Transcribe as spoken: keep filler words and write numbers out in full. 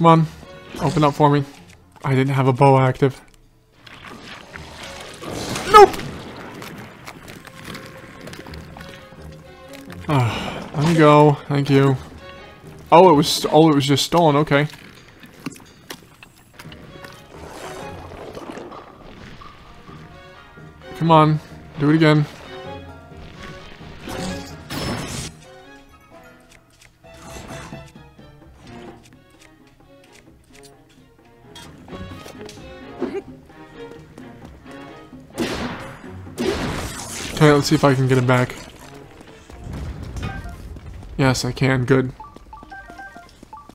Come on. Open up for me. I didn't have a bow active. Nope! Oh, let me go. Thank you. Oh, it was oh, it was just stolen. Okay. Come on. Do it again. Okay, let's see if I can get it back. Yes, I can. Good.